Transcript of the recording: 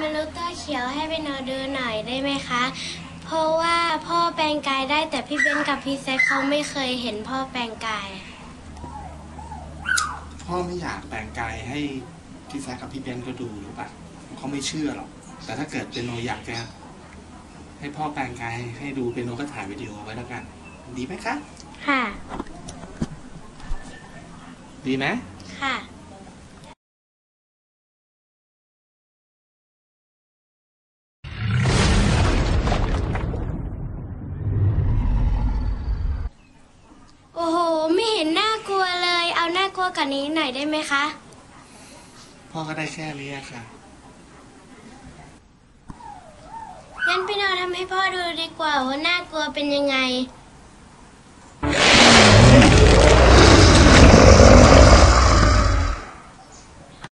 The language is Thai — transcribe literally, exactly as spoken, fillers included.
มนุษย์ตัวเขียวให้ไปนอนดูหน่อยได้ไหมคะเพราะว่าพ่อแปลงกายได้แต่พี่เบนกับพี่แซคเขาไม่เคยเห็นพ่อแปลงกายพ่อไม่อยากแปลงกายให้พี่แซคกับพี่เบนก็ดูหรือเปล่าเขาไม่เชื่อหรอกแต่ถ้าเกิดเป็นโนอยากจะให้พ่อแปลงกายให้ดูเป็นโนก็ถ่ายวิดีโอไว้แล้วกันดีไหมคะค่ะดีไหมค่ะโอ้โหไม่เห็นน่ากลัวเลยเอาน่ากลัวกว่านี้หน่อยได้ไหมคะพ่อก็ได้แค่นี้ค่ะงั้นพี่นอทำให้พ่อดูดีกว่าว่าน่ากลัวเป็นยังไง